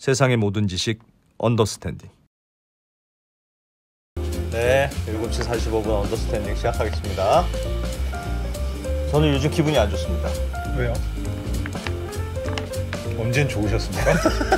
세상의 모든 지식 언더스탠딩. 네, 7시 45분 언더스탠딩 시작하겠습니다. 저는 요즘 기분이 안 좋습니다. 왜요? 언젠 좋으셨습니까?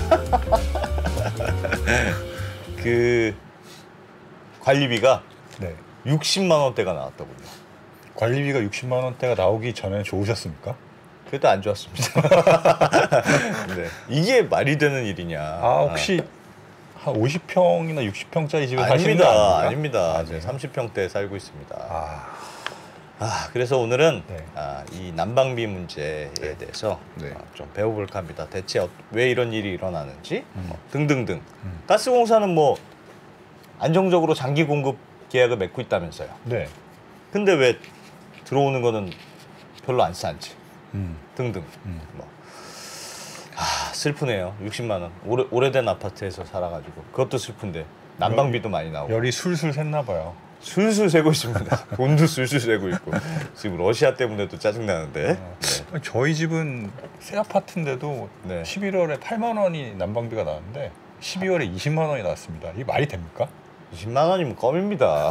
그 관리비가 네. 60만 원대가 나왔더군요. 관리비가 60만 원대가 나오기 전에 좋으셨습니까? 그래도 안 좋았습니다. 네. 이게 말이 되는 일이냐. 혹시 한 50평이나 60평짜리 집에 사시는 아닙니다. 거 아닙니까? 아닙니다. 제 30평대에 살고 있습니다. 그래서 오늘은 네. 이 난방비 문제에 대해서 좀 배워볼까 합니다. 대체 왜 이런 일이 일어나는지 등등등. 가스공사는 뭐 안정적으로 장기 공급 계약을 맺고 있다면서요. 네. 근데 왜 들어오는 거는 별로 안 싼지 등등. 슬프네요. 60만 원. 오래된 아파트에서 살아가지고 그것도 슬픈데 난방비도 많이 나오고. 열이 술술 샜나 봐요. 술술 새고 있습니다. 돈도 술술 새고 있고. 지금 러시아 때문에도 짜증나는데. 네. 저희 집은 새 아파트인데도 네. 11월에 8만 원이 난방비가 나왔는데 12월에 20만 원이 나왔습니다. 이게 말이 됩니까? 20만 원이면 껌입니다.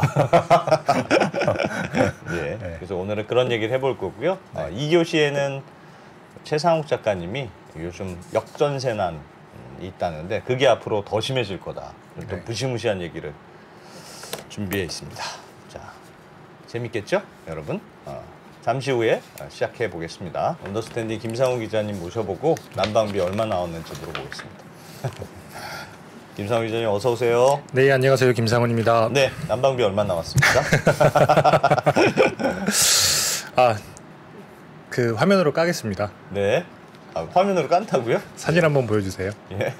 예. 네. 그래서 오늘은 그런 얘기를 해볼 거고요. 2교시에는 최상욱 작가님이 요즘 역전세난이 있다는데 그게 앞으로 더 심해질 거다. 또 무시무시한 얘기를 준비해 있습니다. 자, 재밌겠죠, 여러분? 잠시 후에 시작해 보겠습니다. 언더스탠딩 김상훈 기자님 모셔보고 난방비 얼마 나왔는지 물어보겠습니다. 김상훈 기자님 어서 오세요. 네, 안녕하세요. 김상훈입니다. 네, 난방비 얼마 나왔습니까? 그 화면으로 까겠습니다. 네. 화면으로 깐다고요? 사진 한번 보여주세요. 예.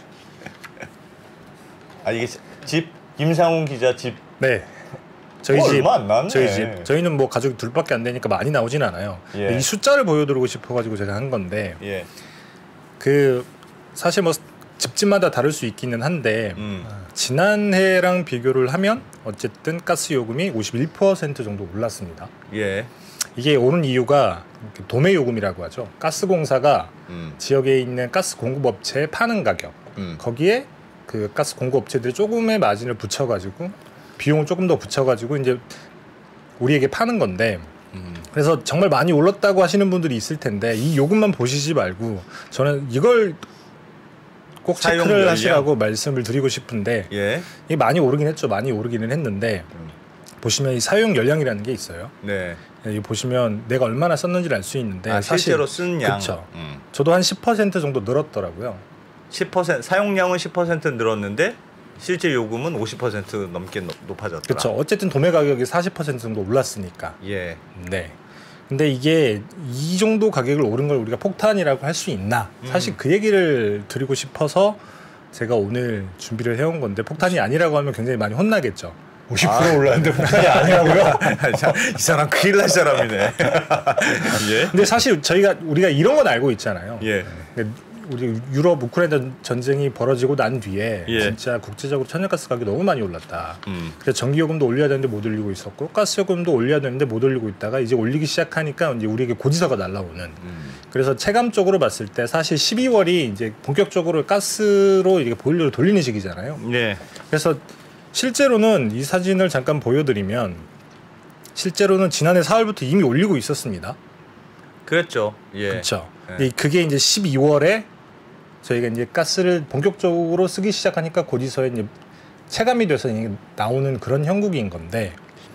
이게 집 김상훈 기자 집. 네. 저희 집 얼마 안 나왔네. 저희 집. 저희는 뭐 가족이 둘밖에 안 되니까 많이 나오진 않아요. 예. 이 숫자를 보여드리고 싶어가지고 제가 한 건데, 예. 그 사실 뭐 집집마다 다를 수 있기는 한데 지난해랑 비교를 하면 어쨌든 가스 요금이 51% 정도 올랐습니다. 예. 이게 오른 이유가 도매 요금이라고 하죠. 가스공사가 지역에 있는 가스 공급업체에 파는 가격, 거기에 그 가스 공급업체들이 조금의 마진을 붙여가지고 비용을 조금 더 붙여가지고 이제 우리에게 파는 건데, 그래서 정말 많이 올랐다고 하시는 분들이 있을 텐데 이 요금만 보시지 말고 저는 이걸 꼭 체크를 하시라고 말씀을 드리고 싶은데, 예. 이게 많이 오르긴 했죠. 많이 오르기는 했는데 보시면 이 사용 열량이라는 게 있어요. 네. 여기 보시면 내가 얼마나 썼는지를 알 수 있는데 사실 실제로 쓴 양. 그렇죠. 저도 한 10% 정도 늘었더라고요. 10% 사용량은 10% 늘었는데 실제 요금은 50% 넘게 높아졌더라. 그렇죠. 어쨌든 도매 가격이 40% 정도 올랐으니까. 예. 네. 근데 이게 이 정도 가격을 오른 걸 우리가 폭탄이라고 할 수 있나? 사실 그 얘기를 드리고 싶어서 제가 오늘 준비를 해온 건데, 폭탄이 아니라고 하면 굉장히 많이 혼나겠죠. 50% 올랐는데 폭탄이 아니라고요? 이 사람 큰일 날 사람이네. 예. 근데 사실 우리가 이런 건 알고 있잖아요. 예. 우리 유럽 우크라이나 전쟁이 벌어지고 난 뒤에 예. 진짜 국제적으로 천연가스 가격이 너무 많이 올랐다. 그래서 전기요금도 올려야 되는데 못 올리고 있었고, 가스요금도 올려야 되는데 못 올리고 있다가 이제 올리기 시작하니까 이제 우리에게 고지서가 날라오는. 그래서 체감적으로 봤을 때 사실 12월이 이제 본격적으로 가스로 이게 보일러를 돌리는 시기잖아요. 네. 그래서 실제로는 이 사진을 잠깐 보여드리면 실제로는 지난해 4월부터 이미 올리고 있었습니다. 그랬죠. 예. 그렇죠. 예. 그게 이제 12월에 저희가 이제 가스를 본격적으로 쓰기 시작하니까 고지서에 이제 체감이 돼서 나오는 그런 형국인 건데,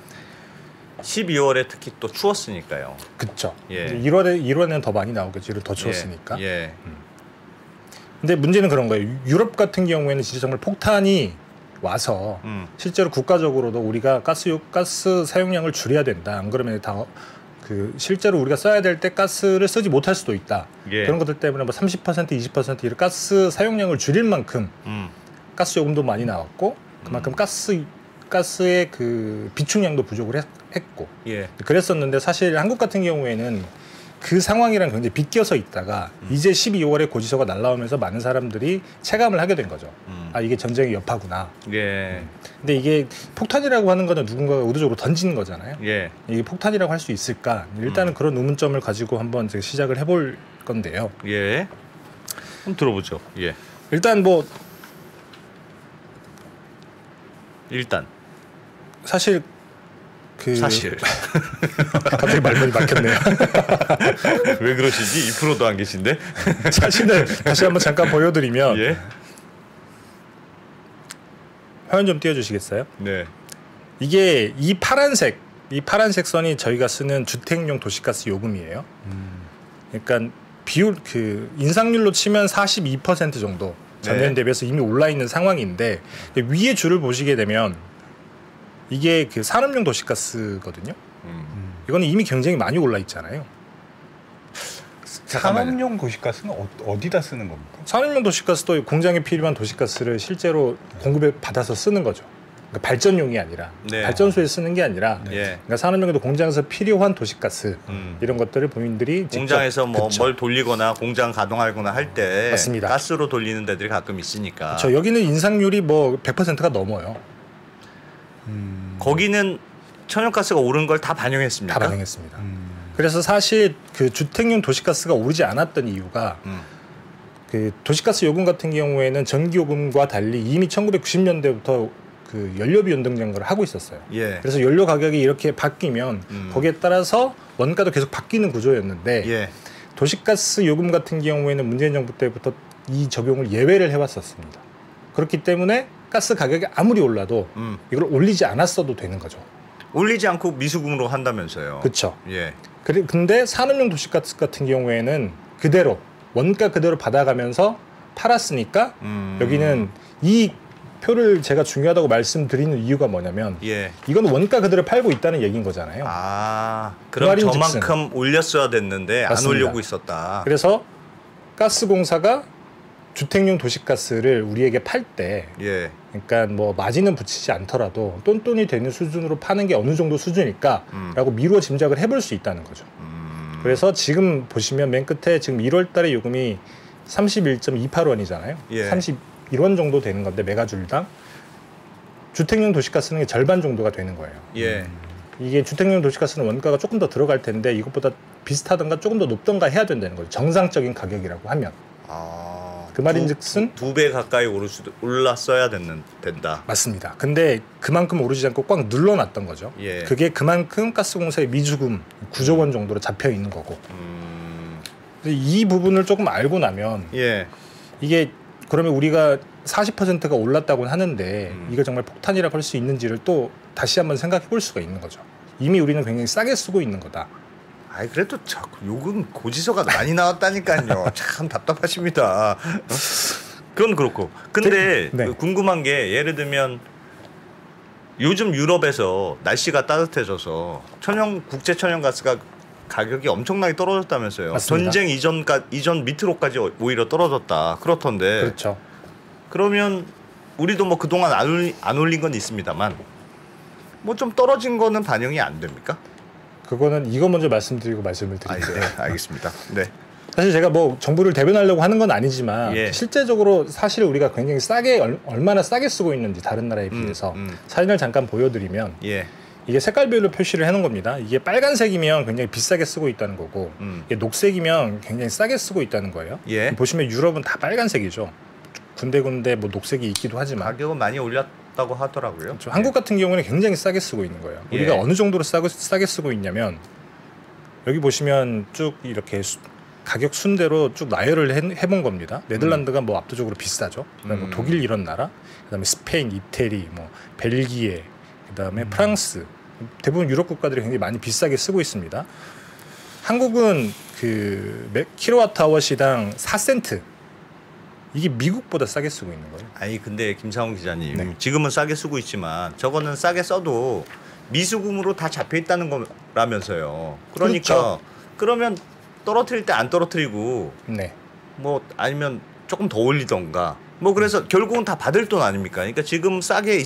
12월에 특히 또 추웠으니까요. 그렇죠. 예. 1월에는 더 많이 나오겠죠. 더 추웠으니까. 예. 근데 문제는 그런 거예요. 유럽 같은 경우에는 진짜 정말 폭탄이 와서 실제로 국가적으로도 우리가 가스 사용량을 줄여야 된다. 안 그러면 실제로 우리가 써야 될 때 가스를 쓰지 못할 수도 있다. 예. 그런 것들 때문에 뭐 30%, 20% 이런 가스 사용량을 줄일 만큼 가스 요금도 많이 나왔고, 그만큼 가스의 그 비축량도 부족을 했고, 예. 그랬었는데 사실 한국 같은 경우에는 그 상황이랑 굉장히 빗겨서 있다가 이제 12월에 고지서가 날라오면서 많은 사람들이 체감을 하게 된 거죠. 이게 전쟁의 여파구나. 예. 근데 이게 폭탄이라고 하는 거는 누군가가 의도적으로 던지는 거잖아요. 예. 이게 폭탄이라고 할 수 있을까? 일단은 그런 의문점을 가지고 한번 제가 시작을 해볼 건데요. 예. 한번 들어보죠. 예. 일단 뭐 일단 사실 사실 갑자기 말문이 막혔네요. 왜 그러시지? 2%도 안 계신데? 사진을 다시 한번 잠깐 보여드리면 예. 화면 좀 띄워주시겠어요? 네. 이게 이 파란색 선이 저희가 쓰는 주택용 도시가스 요금이에요. 그러니까 비율 인상률로 치면 42% 정도 전년 네. 대비해서 이미 올라 있는 상황인데 위에 줄을 보시게 되면 이게 그 산업용 도시가스거든요. 이거는 이미 굉장히 많이 올라 있잖아요. 산업용 도시가스는 어디다 쓰는 겁니까? 산업용 도시가스도 공장에 필요한 도시가스를 실제로 공급에 받아서 쓰는 거죠. 그러니까 발전용이 아니라 네. 발전소에 쓰는 게 아니라 예. 그러니까 산업용에도 공장에서 필요한 도시가스 이런 것들을 본인들이 공장에서 직접, 뭐 그쵸. 뭘 돌리거나 공장 가동하거나 할 때 맞습니다. 가스로 돌리는 데들이 가끔 있으니까. 저 여기는 인상률이 뭐 100%가 넘어요. 거기는 천연가스가 오른 걸 다 반영했습니까? 다 반영했습니다. 그래서 사실 그 주택용 도시가스가 오르지 않았던 이유가 그 도시가스 요금 같은 경우에는 전기요금과 달리 이미 1990년대부터 그 연료비 연동제를 하고 있었어요. 예. 그래서 연료 가격이 이렇게 바뀌면 거기에 따라서 원가도 계속 바뀌는 구조였는데 예. 도시가스 요금 같은 경우에는 문재인 정부 때부터 이 적용을 예외를 해왔었습니다. 그렇기 때문에 가스 가격이 아무리 올라도 이걸 올리지 않았어도 되는 거죠. 올리지 않고 미수금으로 한다면서요. 그렇죠. 예. 근데 산업용 도시가스 같은 경우에는 그대로 원가 그대로 받아가면서 팔았으니까 여기는 이 표를 제가 중요하다고 말씀드리는 이유가 뭐냐면 예. 이건 원가 그대로 팔고 있다는 얘기인 거잖아요. 아, 그 그럼 말인즉슨. 저만큼 올렸어야 됐는데 안 맞습니다. 올려고 있었다. 그래서 가스공사가 주택용 도시가스를 우리에게 팔 때 예. 그러니까 뭐 마진은 붙이지 않더라도 똔똔이 되는 수준으로 파는 게 어느 정도 수준일까라고 미루어 짐작을 해볼 수 있다는 거죠. 그래서 지금 보시면 맨 끝에 지금 1월 달에 요금이 31.28원이잖아요. 예. 31원 정도 되는 건데 메가줄당 주택용 도시가스는 절반 정도가 되는 거예요. 예. 이게 주택용 도시가스는 원가가 조금 더 들어갈 텐데 이것보다 비슷하던가 조금 더 높던가 해야 된다는 거죠. 정상적인 가격이라고 하면. 아, 그 말인즉슨 2배 가까이 올랐어야 된다. 맞습니다. 근데 그만큼 오르지 않고 꽉 눌러놨던 거죠. 예. 그게 그만큼 가스공사의 미주금 9조 원 정도로 잡혀 있는 거고. 이 부분을 조금 알고 나면 예. 이게 그러면 우리가 40%가 올랐다고는 하는데 이거 정말 폭탄이라고 할 수 있는지를 또 다시 한번 생각해 볼 수가 있는 거죠. 이미 우리는 굉장히 싸게 쓰고 있는 거다. 아이 그래도 자꾸 요금 고지서가 많이 나왔다니까요. 참 답답하십니다. 그건 그렇고. 근데 네. 궁금한 게 예를 들면 요즘 유럽에서 날씨가 따뜻해져서 국제 천연가스가 가격이 엄청나게 떨어졌다면서요. 맞습니다. 전쟁 이전 밑으로까지 오히려 떨어졌다. 그렇던데. 그렇죠. 그러면 우리도 뭐 그동안 안 올린 건 있습니다만 뭐 좀 떨어진 거는 반영이 안 됩니까? 그거는 이거 먼저 말씀드리고 말씀을 드릴게요. 네, 알겠습니다. 네. 사실 제가 뭐 정부를 대변하려고 하는 건 아니지만 예. 실제적으로 사실 우리가 굉장히 싸게 얼마나 싸게 쓰고 있는지 다른 나라에 비해서 사진을 잠깐 보여드리면 예. 이게 색깔별로 표시를 해놓은 겁니다. 이게 빨간색이면 굉장히 비싸게 쓰고 있다는 거고 이게 녹색이면 굉장히 싸게 쓰고 있다는 거예요. 예. 보시면 유럽은 다 빨간색이죠. 군데군데 뭐 녹색이 있기도 하지만 가격은 많이 올렸다고 하더라고요. 그렇죠. 한국 같은 경우는 굉장히 싸게 쓰고 있는 거예요. 예. 우리가 어느 정도로 싸게 쓰고 있냐면 여기 보시면 쭉 이렇게 가격 순대로 쭉 나열을 해본 겁니다. 네덜란드가 뭐 압도적으로 비싸죠. 그다음에 뭐 독일 이런 나라, 그다음에 스페인, 이태리, 뭐 벨기에, 그다음에 프랑스 대부분 유럽 국가들이 굉장히 많이 비싸게 쓰고 있습니다. 한국은 그 킬로와트아워 시당 4센트 이게 미국보다 싸게 쓰고 있는 거예요. 아니 근데 김상훈 기자님 네. 지금은 싸게 쓰고 있지만 저거는 싸게 써도 미수금으로 다 잡혀 있다는 거라면서요. 그러니까 그렇죠. 그러면 떨어뜨릴 때 안 떨어뜨리고 네. 뭐 아니면 조금 더 올리던가 뭐 그래서 결국은 다 받을 돈 아닙니까? 그러니까 지금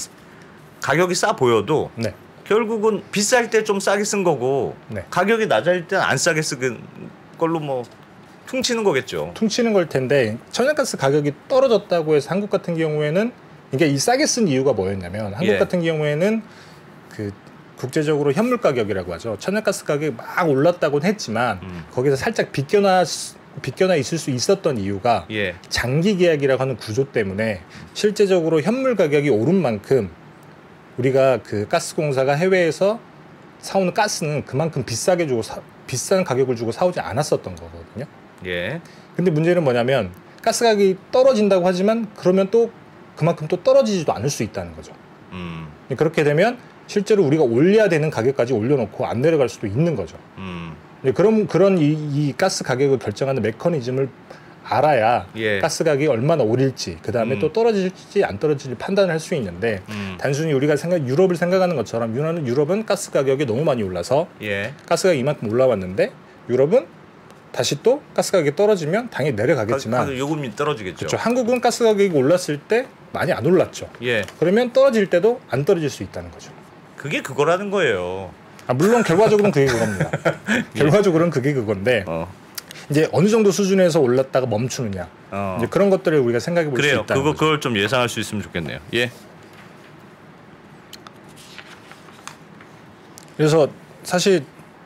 가격이 싸 보여도 네. 결국은 비쌀 때 좀 싸게 쓴 거고 네. 가격이 낮을 때 안 싸게 쓴 걸로 뭐 퉁치는 거겠죠. 퉁치는 걸 텐데 천연가스 가격이 떨어졌다고 해서 한국 같은 경우에는 이게 이 싸게 쓴 이유가 뭐였냐면 한국 예. 같은 경우에는 그 국제적으로 현물 가격이라고 하죠. 천연가스 가격이 막 올랐다고는 했지만 거기서 살짝 비껴나 있을 수 있었던 이유가 예. 장기 계약이라고 하는 구조 때문에 실제적으로 현물 가격이 오른 만큼 우리가 그 가스공사가 해외에서 사오는 가스는 그만큼 비싸게 주고 비싼 가격을 주고 사오지 않았었던 거거든요. 예. 근데 문제는 뭐냐면 가스 가격이 떨어진다고 하지만 그러면 또 그만큼 또 떨어지지도 않을 수 있다는 거죠. 그렇게 되면 실제로 우리가 올려야 되는 가격까지 올려놓고 안 내려갈 수도 있는 거죠. 그런 이 가스 가격을 결정하는 메커니즘을 알아야 예. 가스 가격이 얼마나 오를지 그 다음에 또 떨어질지 안 떨어질지 판단을 할 수 있는데 단순히 우리가 유럽을 생각하는 것처럼 유럽은 가스 가격이 너무 많이 올라서 예. 가스 가격이 이만큼 올라왔는데 유럽은 다시 또 가스 가격이 떨어지면 당연히 내려가겠지만 요금이 떨어지겠죠. 그렇죠. 한국은 가스 가격이 올랐을 때 많이 안 올랐죠. 예. 그러면 떨어질 때도 안 떨어질 수 있다는 거죠. 그게 그거라는 거예요. 물론 결과적으로는 그게 그겁니다. 결과적으로는 그게 그건데 이제 어느 정도 수준에서 올랐다가 멈추느냐 이제 그런 것들을 우리가 생각해 볼 수 있다는 거죠. 그걸 좀 예상할 수 있으면 좋겠네요. 예. 그래서 사실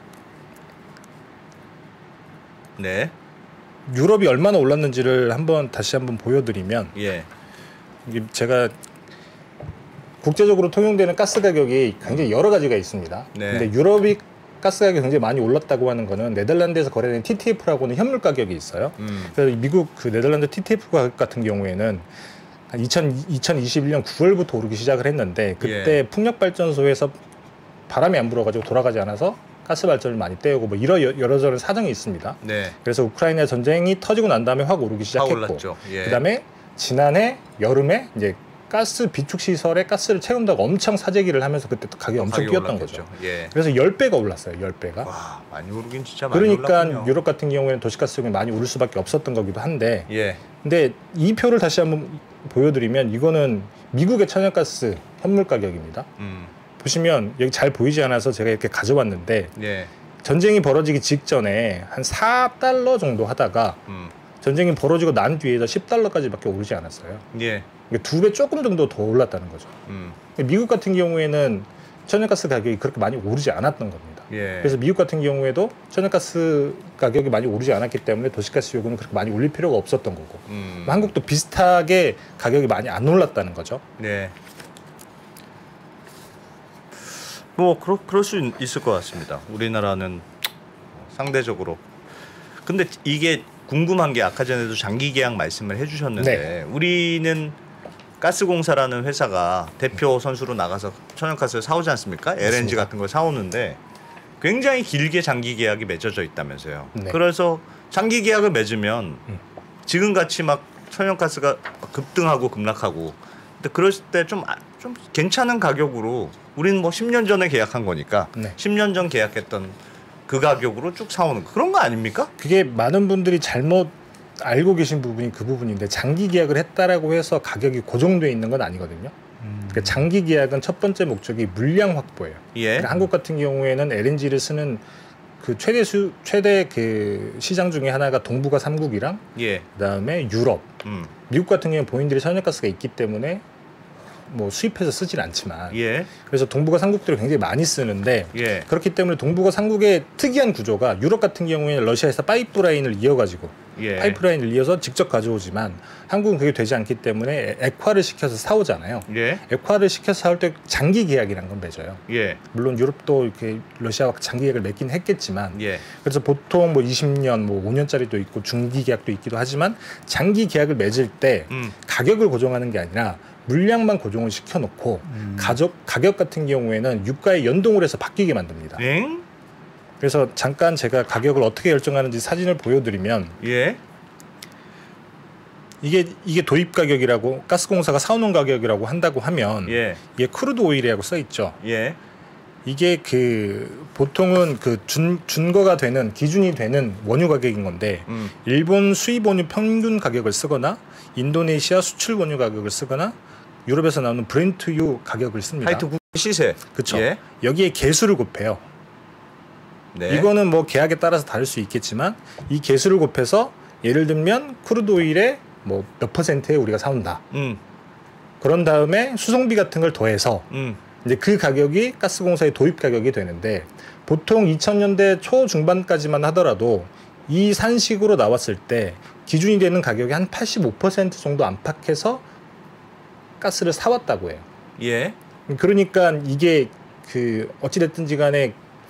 네. 유럽이 얼마나 올랐는지를 다시 한번 보여드리면 예. 이게 제가 국제적으로 통용되는 가스 가격이 굉장히 여러 가지가 있습니다. 네. 근데 유럽이 가스 가격이 굉장히 많이 올랐다고 하는 거는 네덜란드에서 거래되는 TTF라고 하는 현물 가격이 있어요. 그래서 미국 그 네덜란드 TTF 가격 같은 경우에는 한 2021년 9월부터 오르기 시작을 했는데 그때 예. 풍력발전소에서 바람이 안 불어가지고 돌아가지 않아서 가스 발전을 많이 떼우고 뭐 여러저런 사정이 있습니다. 네. 그래서 우크라이나 전쟁이 터지고 난 다음에 확 오르기 시작했고 올랐죠. 예. 그다음에 지난해 여름에 이제 가스 비축 시설에 가스를 채운다고 엄청 사재기를 하면서 그때 가격이 엄청 뛰었던 거죠. 예. 그래서 10배가 올랐어요. 10배가. 와, 많이 오르긴 진짜 많이 그러니까 올랐군요. 유럽 같은 경우에는 도시가스 요금이 많이 오를 수밖에 없었던 거기도 한데 예. 근데 이 표를 다시 한번 보여드리면 이거는 미국의 천연가스 현물 가격입니다. 보시면 여기 잘 보이지 않아서 제가 이렇게 가져왔는데 예. 전쟁이 벌어지기 직전에 한 4달러 정도 하다가 전쟁이 벌어지고 난 뒤에서 10달러까지밖에 오르지 않았어요. 예. 그러니까 2배 조금 정도 더 올랐다는 거죠. 미국 같은 경우에는 천연가스 가격이 그렇게 많이 오르지 않았던 겁니다. 예. 그래서 미국 같은 경우에도 천연가스 가격이 많이 오르지 않았기 때문에 도시가스 요금은 그렇게 많이 올릴 필요가 없었던 거고 한국도 비슷하게 가격이 많이 안 올랐다는 거죠. 네. 뭐 그럴 수 있을 것 같습니다. 우리나라는 상대적으로. 근데 이게 궁금한 게 아까 전에도 장기 계약 말씀을 해주셨는데 네. 우리는 가스공사라는 회사가 대표 선수로 나가서 천연가스를 사오지 않습니까? LNG 맞습니다. 같은 걸 사오는데 굉장히 길게 장기 계약이 맺어져 있다면서요. 네. 그래서 장기 계약을 맺으면 지금 같이 막 천연가스가 급등하고 급락하고 근데 그랬을 때 좀 괜찮은 가격으로 우리는 뭐 10년 전에 계약한 거니까 네. 10년 전 계약했던 그 가격으로 쭉 사오는 그런 거 아닙니까? 그게 많은 분들이 잘못 알고 계신 부분이 그 부분인데 장기 계약을 했다라고 해서 가격이 고정되어 있는 건 아니거든요. 그러니까 장기 계약은 첫 번째 목적이 물량 확보예요. 예. 그러니까 한국 같은 경우에는 LNG를 쓰는 그 최대 그 시장 중에 하나가 동북아 3국이랑 예. 그다음에 유럽, 미국 같은 경우는 본인들이 천연가스가 있기 때문에 뭐 수입해서 쓰진 않지만 예. 그래서 동북아 3국들을 굉장히 많이 쓰는데 예. 그렇기 때문에 동북아 3국의 특이한 구조가 유럽 같은 경우에는 러시아에서 파이프라인을 이어가지고 예. 파이프라인을 이어서 직접 가져오지만 한국은 그게 되지 않기 때문에 액화를 시켜서 사오잖아요. 예. 액화를 시켜서 사올 때 장기 계약이라는 건 맺어요. 예. 물론 유럽도 이렇게 러시아와 장기 계약을 맺긴 했겠지만 예. 그래서 보통 뭐 20년, 뭐 5년짜리도 있고 중기 계약도 있기도 하지만 장기 계약을 맺을 때 가격을 고정하는 게 아니라 물량만 고정을 시켜놓고 가격 같은 경우에는 유가에 연동을 해서 바뀌게 만듭니다. 엥? 그래서 잠깐 제가 가격을 어떻게 결정하는지 사진을 보여드리면 예. 이게 도입 가격이라고 가스공사가 사오는 가격이라고 한다고 하면 예. 이게 크루드 오일이라고 써 있죠. 예. 이게 그 보통은 그 준거가 되는 기준이 되는 원유 가격인 건데 일본 수입 원유 평균 가격을 쓰거나 인도네시아 수출 원유 가격을 쓰거나 유럽에서 나오는 브렌트유 가격을 씁니다. 하여튼 시세. 그렇죠. 예. 여기에 개수를 곱해요. 네. 이거는 뭐 계약에 따라서 다를 수 있겠지만 이 개수를 곱해서 예를 들면 크루드 오일의 뭐 몇 퍼센트에 우리가 사온다. 그런 다음에 수송비 같은 걸 더해서 이제 그 가격이 가스공사의 도입 가격이 되는데 보통 2000년대 초중반까지만 하더라도 이 산식으로 나왔을 때 기준이 되는 가격이 한 85% 정도 안팎에서 가스를 사왔다고 해요. 예. 그러니까 이게 그 어찌됐든지 간에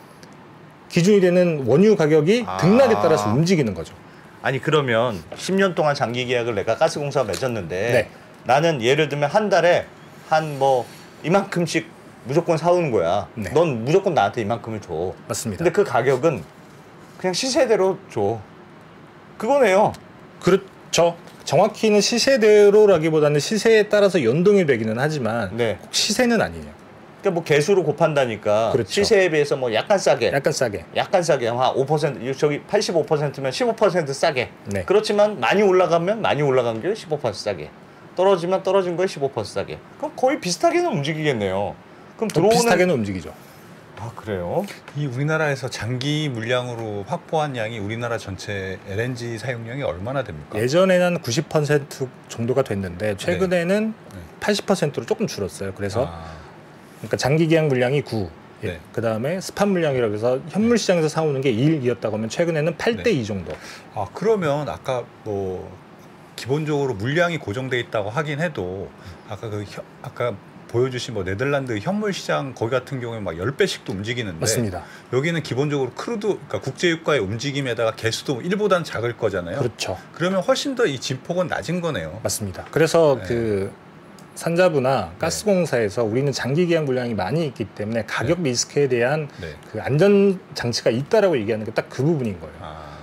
기준이 되는 원유 가격이 등락에 따라서 움직이는 거죠. 아니 그러면 10년 동안 장기 계약을 내가 가스공사가 맺었는데 네. 나는 예를 들면 한 달에 한 뭐 이만큼씩 무조건 사오는 거야. 네. 넌 무조건 나한테 이만큼을 줘. 맞습니다. 근데 그 가격은 그냥 시세대로 줘. 그거네요. 그렇죠. 정확히는 시세대로라기보다는 시세에 따라서 연동이 되기는 하지만 네. 꼭 시세는 아니에요. 그러니까 뭐 개수로 곱한다니까 그렇죠. 시세에 비해서 뭐 약간 싸게. 약간 싸게. 약간 싸게 한 5% 저기 85%면 15% 싸게. 네. 그렇지만 많이 올라가면 많이 올라간 게 15% 싸게. 떨어지면 떨어진 거에 15% 싸게. 그럼 거의 비슷하게는 움직이겠네요. 그럼 들어오는 비슷하게는 움직이죠. 아 그래요? 이 우리나라에서 장기 물량으로 확보한 양이 우리나라 전체 LNG 사용량이 얼마나 됩니까? 예전에는 90% 정도가 됐는데 최근에는 80%로 조금 줄었어요. 그래서 그러니까 장기 계약 물량이 9. 네. 그 다음에 스팟 물량이라고 해서 현물 시장에서 사오는 게 1이었다고 하면 최근에는 8대 2 정도. 아 그러면 아까 뭐 기본적으로 물량이 고정돼 있다고 하긴 해도 아까 아까 보여주신 뭐 네덜란드 현물 시장 거기 같은 경우에 막 10배씩도 움직이는데 맞습니다. 여기는 기본적으로 크루드 그러니까 국제 유가의 움직임에다가 개수도 1보다는 작을 거잖아요. 그렇죠. 그러면 훨씬 더 이 진폭은 낮은 거네요. 맞습니다. 그래서 네. 그 산자부나 가스공사에서 우리는 장기 계약 물량이 많이 있기 때문에 가격 리스크에 대한 네. 그 안전 장치가 있다라고 얘기하는 게 딱 그 부분인 거예요.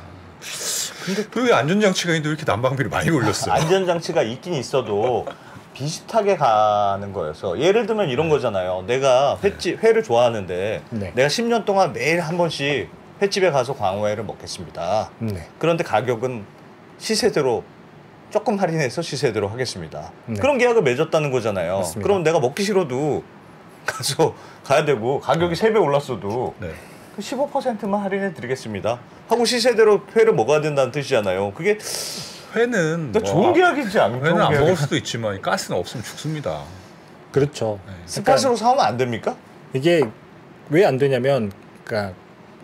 근데 왜 안전장치가 있는데 왜 이렇게 난방비를 많이 올렸어요? 안전장치가 있긴 있어도 비슷하게 가는 거여서 예를 들면 이런 거잖아요. 내가 회를 좋아하는데 네. 내가 10년 동안 매일 한 번씩 횟집에 가서 광어회를 먹겠습니다. 네. 그런데 가격은 시세대로 조금 할인해서 시세대로 하겠습니다. 네. 그런 계약을 맺었다는 거잖아요. 맞습니다. 그럼 내가 먹기 싫어도 가야 되고 가격이 3배 올랐어도 네. 15%만 할인해 드리겠습니다. 하고 시세대로 회를 먹어야 된다는 뜻이잖아요. 그게 회는 좋은 계약이지 않은 회는 안 먹을 수도 있지만 가스는 없으면 죽습니다. 그렇죠. 네. 스팟으로 사오면 안 됩니까? 이게 왜 안 되냐면, 그러니까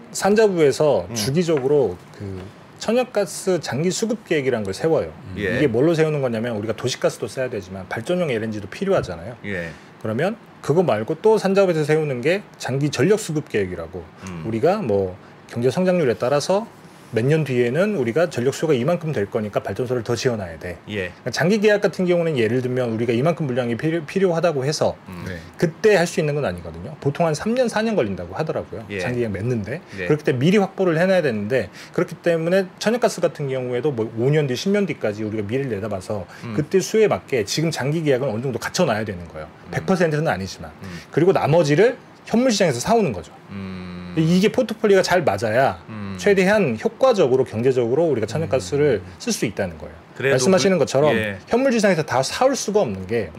산자부에서 주기적으로 그 천연가스 장기 수급 계획이라는 걸 세워요. 예. 이게 뭘로 세우는 거냐면 우리가 도시가스도 써야 되지만 발전용 LNG도 필요하잖아요. 예. 그러면 그거 말고 또 산자부에서 세우는 게 장기 전력 수급 계획이라고 우리가 뭐 경제 성장률에 따라서 몇 년 뒤에는 우리가 전력 수요가 이만큼 될 거니까 발전소를 더 지어놔야 돼. 예. 그러니까 장기 계약 같은 경우는 예를 들면 우리가 이만큼 물량이 필요하다고 해서 네. 그때 할 수 있는 건 아니거든요. 보통 한 3년, 4년 걸린다고 하더라고요. 예. 장기 계약 맺는데. 예. 그렇기 때문에 미리 확보를 해놔야 되는데 그렇기 때문에 천연가스 같은 경우에도 뭐 5년 뒤, 10년 뒤까지 우리가 미래를 내다봐서 그때 수요에 맞게 지금 장기 계약은 어느 정도 갖춰놔야 되는 거예요. 100%는 아니지만. 그리고 나머지를 현물 시장에서 사오는 거죠. 이게 포트폴리오가 잘 맞아야 최대한 효과적으로 경제적으로 우리가 천연가스를 쓸 수 있다는 거예요. 말씀하시는 것처럼 예. 현물 시장에서 다 사올 수가 없는 게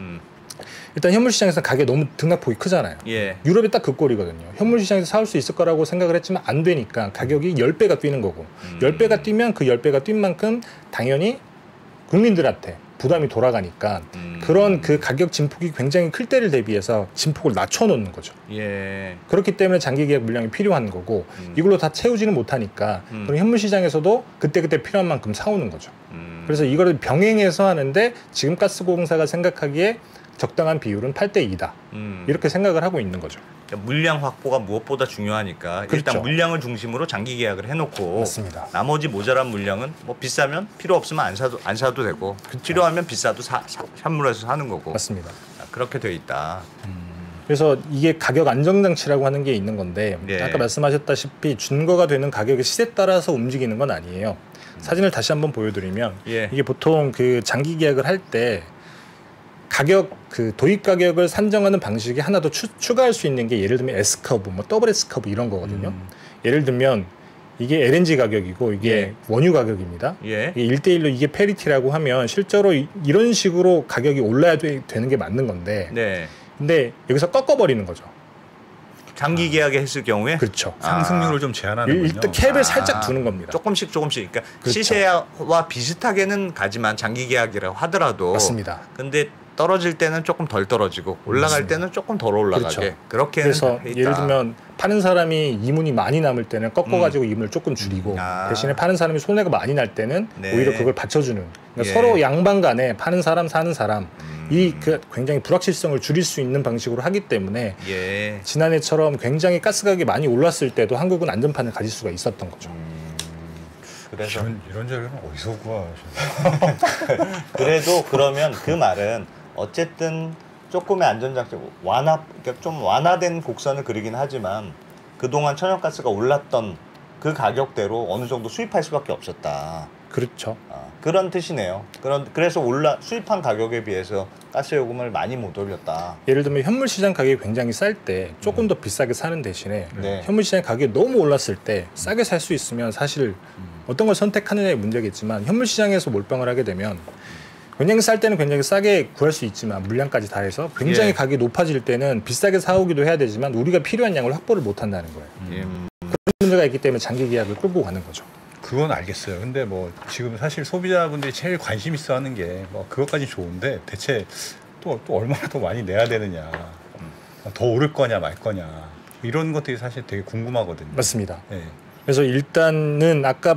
일단 현물 시장에서 가격이 너무 등락폭이 크잖아요. 예. 유럽이 딱 그 꼴이거든요. 현물 시장에서 사올 수 있을 거라고 생각을 했지만 안 되니까 가격이 10배가 뛰는 거고 10배가 뛰면 그 10배가 뛴 만큼 당연히 국민들한테 부담이 돌아가니까 그런 그 가격 진폭이 굉장히 클 때를 대비해서 진폭을 낮춰놓는 거죠. 예. 그렇기 때문에 장기 계약 물량이 필요한 거고 이걸로 다 채우지는 못하니까 그럼 현물 시장에서도 그때그때 필요한 만큼 사오는 거죠. 그래서 이거를 병행해서 하는데 지금 가스공사가 생각하기에 적당한 비율은 8대 2다. 이렇게 생각을 하고 있는 거죠. 그러니까 물량 확보가 무엇보다 중요하니까 그렇죠. 일단 물량을 중심으로 장기 계약을 해놓고 맞습니다. 나머지 모자란 물량은 뭐 비싸면 필요 없으면 안 사도 되고 필요하면 비싸도 현물에서 사는 거고 맞습니다. 그렇게 돼 있다. 그래서 이게 가격 안정장치라고 하는 게 있는 건데 예. 아까 말씀하셨다시피 준거가 되는 가격이 시세에 따라서 움직이는 건 아니에요. 사진을 다시 한번 보여드리면 예. 이게 보통 그 장기 계약을 할 때 가격 그 도입 가격을 산정하는 방식이 하나 더 추가할 수 있는 게 예를 들면 S 커브, 뭐 더블 S 커브 이런 거거든요. 예를 들면 이게 LNG 가격이고 이게 예. 원유 가격입니다. 예. 이게 1대1로 이게 페리티라고 하면 실제로 이런 식으로 가격이 올라야 되는 게 맞는 건데 네. 근데 여기서 꺾어버리는 거죠. 장기 계약에 했을 경우에 그렇죠. 상승률을 좀 제한하는군요. 일단 캡을 살짝 두는 겁니다. 조금씩 그러니까 그렇죠. 시세와 비슷하게는 가지만 장기 계약이라고 하더라도 맞습니다. 근데 떨어질 때는 조금 덜 떨어지고 올라갈 맞습니다. 때는 조금 덜 올라가게 그렇죠. 그렇게 그래서 해 있다. 예를 들면 파는 사람이 이문이 많이 남을 때는 꺾어가지고 이문을 조금 줄이고 대신에 파는 사람이 손해가 많이 날 때는 네. 오히려 그걸 받쳐주는 그러니까 예. 서로 양방 간에 파는 사람 사는 사람 이 굉장히 불확실성을 줄일 수 있는 방식으로 하기 때문에 예. 지난해처럼 굉장히 가스 가격이 많이 올랐을 때도 한국은 안전판을 가질 수가 있었던 거죠. 그래서 이런 자료는 어디서 구하셨나요? 그래도 그러면 그 말은 어쨌든 조금의 안전장치 그러니까 좀 완화된 곡선을 그리긴 하지만 그동안 천연가스가 올랐던 그 가격대로 어느 정도 수입할 수밖에 없었다. 그렇죠. 그런 뜻이네요. 그래서 수입한 가격에 비해서 가스 요금을 많이 못 올렸다. 예를 들면 현물 시장 가격이 굉장히 쌀 때 조금 더 비싸게 사는 대신에 네. 현물 시장 가격이 너무 올랐을 때 싸게 살 수 있으면 사실 어떤 걸 선택하느냐의 문제겠지만 현물 시장에서 몰빵을 하게 되면 굉장히 쌀 때는 굉장히 싸게 구할 수 있지만 물량까지 다 해서 굉장히 예. 가격이 높아질 때는 비싸게 사오기도 해야 되지만 우리가 필요한 양을 확보를 못 한다는 거예요. 그런 문제가 있기 때문에 장기 계약을 끌고 가는 거죠. 그건 알겠어요. 근데 뭐 지금 사실 소비자분들이 제일 관심 있어 하는 게 뭐 그것까지 좋은데 대체 또 얼마나 더 많이 내야 되느냐, 더 오를 거냐 말 거냐 이런 것들이 사실 되게 궁금하거든요. 맞습니다. 네. 그래서 일단은 아까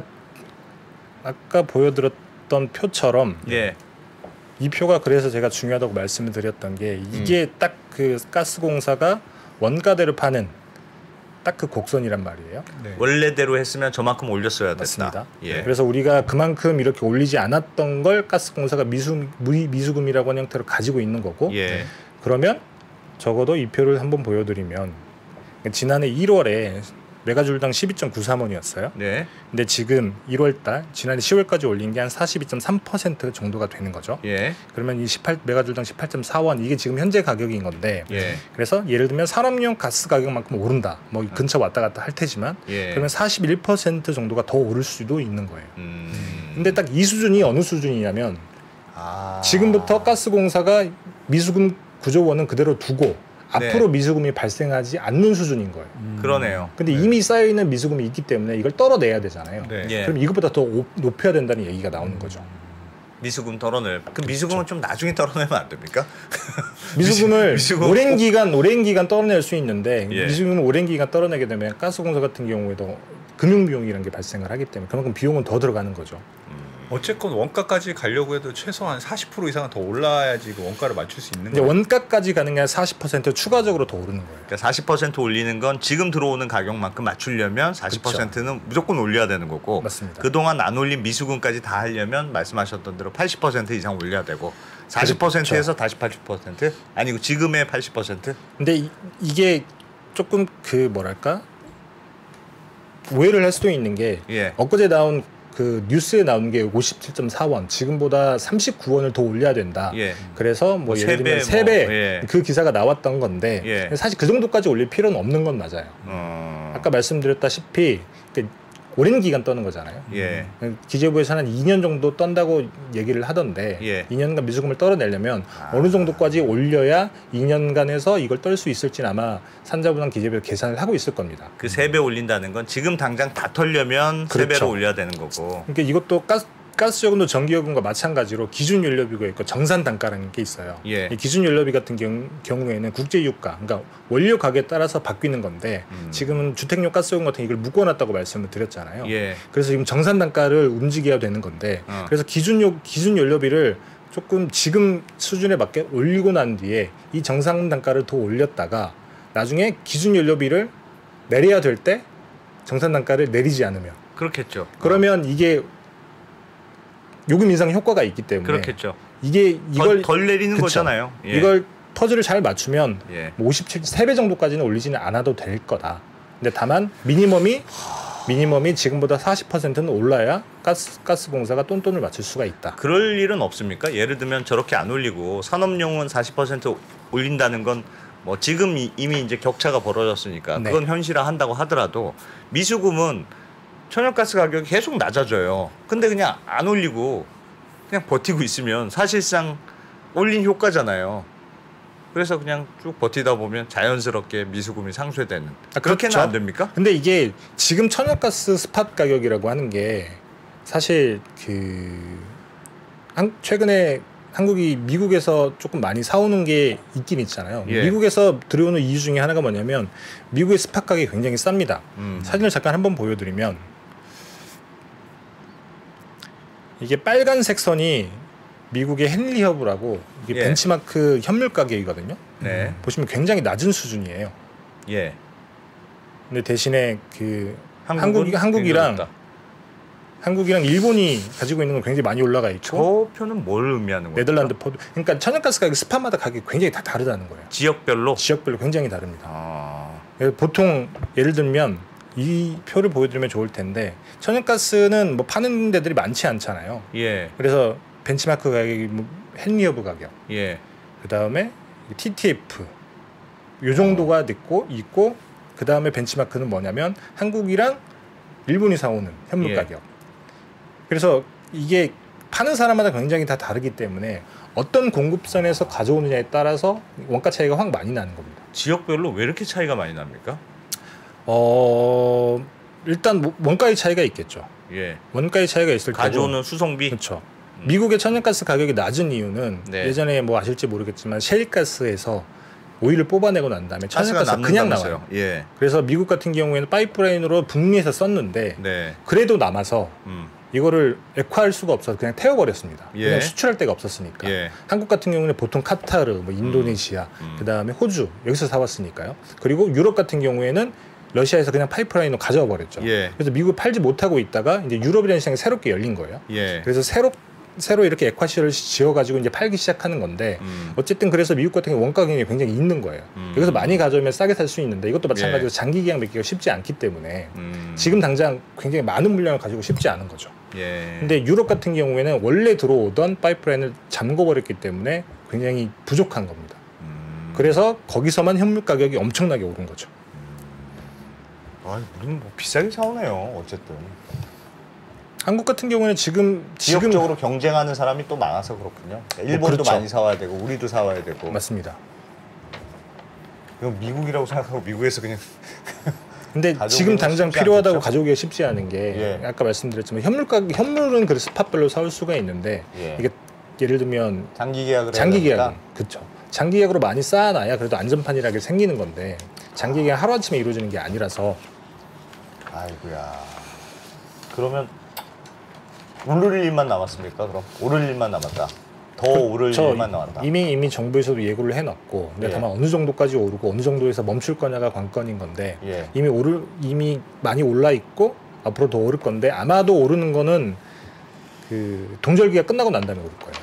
보여드렸던 표처럼 예. 이 표가 그래서 제가 중요하다고 말씀을 드렸던 게 이게 딱 그 가스공사가 원가대로 파는 딱 그 곡선이란 말이에요. 네. 원래대로 했으면 저만큼 올렸어야 됐다. 맞습니다. 예. 그래서 우리가 그만큼 이렇게 올리지 않았던 걸 가스공사가 미수금이라고 하는 형태로 가지고 있는 거고 예. 그러면 적어도 이 표를 한번 보여드리면 지난해 1월에 메가줄당 12.93원이었어요. 네. 근데 지금 1월달 지난해 10월까지 올린 게 한 42.3% 정도가 되는 거죠. 예. 그러면 이 메가줄당 18.4원 이게 지금 현재 가격인 건데 예. 그래서 예를 들면 산업용 가스 가격만큼 오른다. 뭐 근처 왔다 갔다 할 테지만 예. 그러면 41% 정도가 더 오를 수도 있는 거예요. 근데 딱 이 수준이 어느 수준이냐면 지금부터 가스공사가 미수금 구조원은 그대로 두고 네. 앞으로 미수금이 발생하지 않는 수준인 거예요. 그러네요. 근데 이미 쌓여있는 미수금이 있기 때문에 이걸 떨어내야 되잖아요. 네. 예. 그럼 이것보다 더 높여야 된다는 얘기가 나오는 거죠. 미수금 덜어낼. 그 미수금은 좀 나중에 떨어내면 안 됩니까? 미수금을 미수금 오랜 기간 떨어낼 수 있는데 예. 미수금을 오랜 기간 떨어내게 되면 가스공사 같은 경우에도 금융비용이라는 게 발생을 하기 때문에 그만큼 비용은 더 들어가는 거죠. 어쨌건 원가까지 가려고 해도 최소한 40% 이상은 더 올라야지 그 원가를 맞출 수 있는 이제 거예요. 원가까지 가는 게 한 40% 추가적으로 더 오르는 거예요. 그러니까 40% 올리는 건 지금 들어오는 가격만큼 맞추려면 40%는 무조건 올려야 되는 거고 맞습니다. 그동안 안 올린 미수금까지 다 하려면 말씀하셨던 대로 80% 이상 올려야 되고 40%에서 다시 80%? 아니고 지금의 80%? 근데 이게 조금 그 뭐랄까 오해를 할 수도 있는 게 예. 엊그제 나온 그 뉴스에 나온 게 57.4원 지금보다 39원을 더 올려야 된다. 예. 그래서 뭐 예를 들면 세 배, 3배 그 기사가 나왔던 건데 예. 사실 그 정도까지 올릴 필요는 없는 건 맞아요. 아까 말씀드렸다시피 오랜 기간 떠는 거잖아요. 예. 기재부에서는 2년 정도 떤다고 얘기를 하던데 예. 2년간 미수금을 떨어내려면 어느 정도까지 올려야 2년간에서 이걸 떨 수 있을지는 아마 산자부랑 기재부에서 계산을 하고 있을 겁니다. 그 3배 올린다는 건 지금 당장 다 털려면 그렇죠. 3배로 올려야 되는 거고. 그러니까 이것도 가스요금도 전기요금과 마찬가지로 기준연료비가 있고 정산단가라는 게 있어요. 예. 이 기준연료비 같은 경우에는 국제유가, 그러니까 원료 가격에 따라서 바뀌는 건데 지금은 주택용 가스요금 같은 이걸 묶어놨다고 말씀을 드렸잖아요. 예. 그래서 지금 정산단가를 움직여야 되는 건데 그래서 기준연료비를 조금 지금 수준에 맞게 올리고 난 뒤에 이 정산단가를 더 올렸다가 나중에 기준연료비를 내려야 될 때 정산단가를 내리지 않으면 그렇겠죠. 그러면 이게 요금 인상 효과가 있기 때문에 그렇겠죠. 이걸 덜 내리는 그쵸. 거잖아요. 예. 이걸 퍼즐을 잘 맞추면 예. 뭐 3배 정도까지는 올리지는 않아도 될 거다. 근데 다만 미니멈이 지금보다 40%는 올라야 가스공사가 똔똔을 맞출 수가 있다. 그럴 일은 없습니까? 예를 들면 저렇게 안 올리고 산업용은 40% 올린다는 건 뭐 지금 이미 이제 격차가 벌어졌으니까 네. 그건 현실화한다고 하더라도 미수금은 천연가스 가격이 계속 낮아져요. 근데 그냥 안 올리고 그냥 버티고 있으면 사실상 올린 효과잖아요. 그래서 그냥 쭉 버티다 보면 자연스럽게 미수금이 상쇄되는. 그렇게는 그렇죠. 안 됩니까? 근데 이게 지금 천연가스 스팟 가격이라고 하는 게 사실 최근에 한국이 미국에서 조금 많이 사오는 게 있긴 있잖아요. 예. 미국에서 들어오는 이유 중에 하나가 뭐냐면 미국의 스팟 가격이 굉장히 쌉니다. 사진을 잠깐 한번 보여드리면 이게 빨간색 선이 미국의 헨리 허브라고 이게 예. 벤치마크 현물 가격이거든요. 네. 보시면 굉장히 낮은 수준이에요. 예. 근데 대신에 그 한국은 한국이랑 일본이 가지고 있는 건 굉장히 많이 올라가 있고 저 표는 뭘 의미하는 거예요? 네덜란드 포드 그러니까 천연가스 가격 스팟마다 가격이 굉장히 다 다르다는 거예요. 지역별로? 지역별로 굉장히 다릅니다. 아. 그래서 보통 예를 들면 이 표를 보여드리면 좋을 텐데 천연가스는 뭐 파는 데들이 많지 않잖아요. 예. 그래서 벤치마크 가격이 뭐 헨리 허브 가격 예. 그 다음에 TTF 요 정도가 있고 그 다음에 벤치마크는 뭐냐면 한국이랑 일본이 사오는 현물 예. 가격. 그래서 이게 파는 사람마다 굉장히 다 다르기 때문에 어떤 공급선에서 가져오느냐에 따라서 원가 차이가 확 많이 나는 겁니다. 지역별로 왜 이렇게 차이가 많이 납니까? 일단 원가의 차이가 있겠죠. 예. 원가의 차이가 있을 테고 가져오는 수송비. 그렇죠. 미국의 천연가스 가격이 낮은 이유는 네. 예전에 뭐 아실지 모르겠지만 셰일가스에서 오일을 뽑아내고 난 다음에 가스가 천연가스가 그냥 남는다면서요. 나와요. 예. 그래서 미국 같은 경우에는 파이프라인으로 북미에서 썼는데 네. 그래도 남아서 이거를 액화할 수가 없어서 그냥 태워버렸습니다. 예. 그냥 수출할 데가 없었으니까. 예. 한국 같은 경우는 보통 카타르, 뭐 인도네시아, 그 다음에 호주 여기서 사왔으니까요. 그리고 유럽 같은 경우에는 러시아에서 그냥 파이프라인으로 가져와 버렸죠. 예. 그래서 미국을 팔지 못하고 있다가 이제 유럽이라는 시장이 새롭게 열린 거예요. 예. 그래서 새로 이렇게 액화실을 지어가지고 이제 팔기 시작하는 건데 어쨌든 그래서 미국 같은 경우 원가 경쟁이 굉장히 있는 거예요. 여기서 많이 가져오면 싸게 살 수 있는데 이것도 마찬가지로 예. 장기 계약 맺기가 쉽지 않기 때문에 지금 당장 굉장히 많은 물량을 가지고 쉽지 않은 거죠. 예. 근데 유럽 같은 경우에는 원래 들어오던 파이프라인을 잠궈버렸기 때문에 굉장히 부족한 겁니다. 그래서 거기서만 현물 가격이 엄청나게 오른 거죠. 아, 우리는 뭐 비싸게 사오네요. 어쨌든 한국 같은 경우는 지금 지역적으로 경쟁하는 사람이 또 많아서 그렇군요. 일본도 그렇죠. 많이 사와야 되고 우리도 사와야 되고. 맞습니다. 이건 미국이라고 생각하고 미국에서 그냥. 근데 가져오기는 지금 당장 쉽지 필요하다고 않겠죠? 가져오기가 쉽지 않은 게 예. 아까 말씀드렸지만 현물은 그 스팟별로 사올 수가 있는데 예. 이게 예를 들면 장기 계약을 장기 해야 계약 되니까. 그렇죠. 장기 계약으로 많이 쌓아놔야 그래도 안전판이라게 생기는 건데 장기 계약 하루 아침에 이루어지는 게 아니라서 아이고야. 그러면 오를 일만 남았습니까? 그럼 오를 일만 남았다. 더 오를 일만 남았다. 이미 정부에서도 예고를 해놨고, 근데 예. 다만 어느 정도까지 오르고 어느 정도에서 멈출 거냐가 관건인 건데 예. 이미 많이 올라 있고 앞으로 더 오를 건데 아마도 오르는 거는 그 동절기가 끝나고 난 다음에 오를 거예요.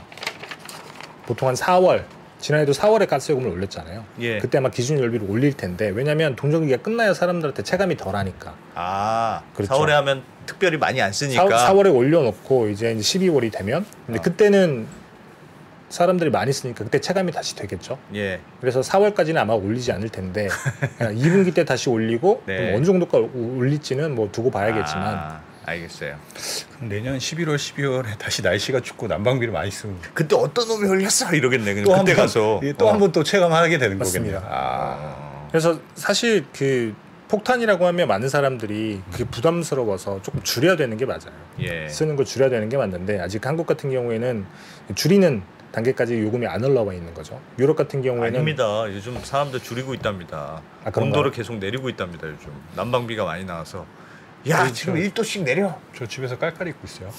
보통 한 4월. 지난해도 4월에 가스요금을 올렸잖아요. 예. 그때 아마 기준 열비를 올릴 텐데 왜냐하면 동절기가 끝나야 사람들한테 체감이 덜하니까. 아, 그렇죠. 4월에 하면 특별히 많이 안 쓰니까. 4월에 올려놓고 이제 12월이 되면 근데 그때는 사람들이 많이 쓰니까 그때 체감이 다시 되겠죠. 예. 그래서 4월까지는 아마 올리지 않을 텐데 2분기 때 다시 올리고 네. 그럼 어느 정도까지 올릴지는 뭐 두고 봐야겠지만 아, 알겠어요. 그럼 내년 11월, 12월에 다시 날씨가 춥고 난방비를 많이 쓰면 그때 어떤 놈이 흘렸어 이러겠네. 그냥 또 그때 한 번, 가서 또 한 번 또 체감하게 되는 맞습니다. 거겠네요. 아. 그래서 사실 그 폭탄이라고 하면 많은 사람들이 그게 부담스러워서 조금 줄여야 되는 게 맞아요. 예. 쓰는 걸 줄여야 되는 게 맞는데 아직 한국 같은 경우에는 줄이는 단계까지 요금이 안 올라와 있는 거죠. 유럽 같은 경우에는 아닙니다. 요즘 사람들 줄이고 있답니다. 아, 그런가요? 온도를 계속 내리고 있답니다. 요즘 난방비가 많이 나와서. 야, 아니, 지금 저- 1도씩 내려. 저 집에서 깔깔이 입고 있어요.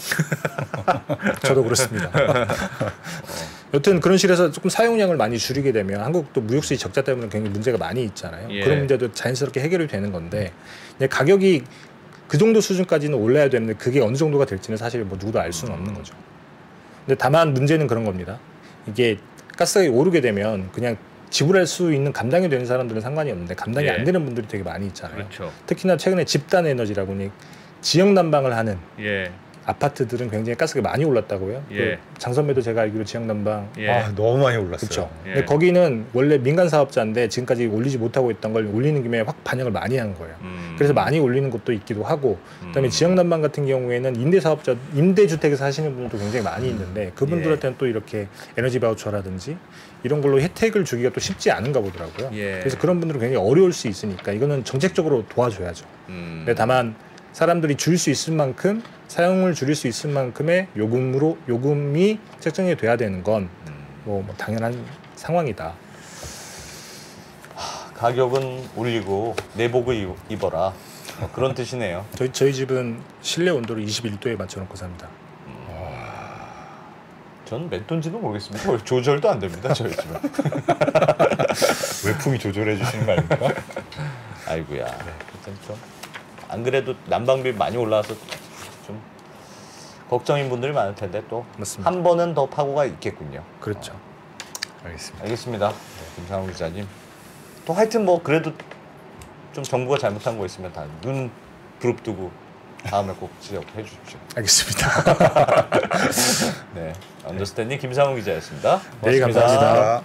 저도 그렇습니다. 여튼 그런 식으로 해서 조금 사용량을 많이 줄이게 되면 한국도 무역수지 적자 때문에 굉장히 문제가 많이 있잖아요. 예. 그런 문제도 자연스럽게 해결이 되는 건데 이제 가격이 그 정도 수준까지는 올라야 되는데 그게 어느 정도가 될지는 사실 뭐 누구도 알 수는 없는 거죠. 근데 다만 문제는 그런 겁니다. 이게 가스가 오르게 되면 그냥 지불할 수 있는 감당이 되는 사람들은 상관이 없는데 감당이 예. 안 되는 분들이 되게 많이 있잖아요. 그렇죠. 특히나 최근에 집단 에너지라고 지역 난방을 하는 예. 아파트들은 굉장히 가스가 많이 올랐다고요. 예. 그 장선배도 제가 알기로 지역 난방 예. 아, 너무 많이 올랐어요. 그렇죠. 예. 근데 거기는 원래 민간 사업자인데 지금까지 올리지 못하고 있던 걸 올리는 김에 확 반영을 많이 한 거예요. 그래서 많이 올리는 곳도 있기도 하고, 그다음에 지역 난방 같은 경우에는 임대 사업자, 임대 주택에서 사시는 분들도 굉장히 많이 있는데 그분들한테는 또 이렇게 에너지 바우처라든지 이런 걸로 혜택을 주기가 또 쉽지 않은가 보더라고요. 예. 그래서 그런 분들은 굉장히 어려울 수 있으니까 이거는 정책적으로 도와줘야죠. 근데 다만 사람들이 줄 수 있을 만큼 사용을 줄일 수 있을 만큼의 요금이 책정이 돼야 되는 건 뭐 당연한 상황이다. 가격은 올리고 내복을 입어라. 뭐 그런 뜻이네요. 저희 집은 실내 온도를 21도에 맞춰놓고 삽니다. 전 몇 톤지도 모르겠습니다. 조절도 안 됩니다. 저희 집은. 외풍이 조절해 주시는 거 아닙니까? 아이고야. 안 그래도 난방비 많이 올라와서 좀 걱정인 분들이 많을 텐데 또 맞습니다. 한 번은 더 파고가 있겠군요. 그렇죠. 알겠습니다. 알겠습니다. 김상훈 기자님. 또 하여튼 뭐 그래도 좀 정부가 잘못한 거 있으면 다 눈 부릅뜨고 다음에 꼭 지적해 주십시오. 알겠습니다. 네, 언더스탠딩 김상훈 기자였습니다. 네, 감사합니다.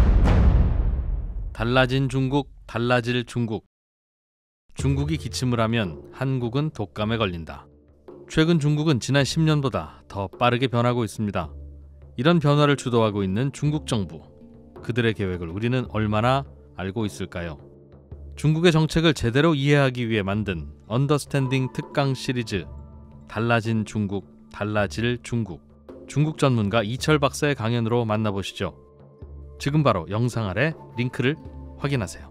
달라진 중국, 달라질 중국. 중국이 기침을 하면 한국은 독감에 걸린다. 최근 중국은 지난 10년보다 더 빠르게 변하고 있습니다. 이런 변화를 주도하고 있는 중국 정부. 그들의 계획을 우리는 얼마나 알고 있을까요? 중국의 정책을 제대로 이해하기 위해 만든 언더스탠딩 특강 시리즈 달라진 중국, 달라질 중국. 중국 전문가 이철 박사의 강연으로 만나보시죠. 지금 바로 영상 아래 링크를 확인하세요.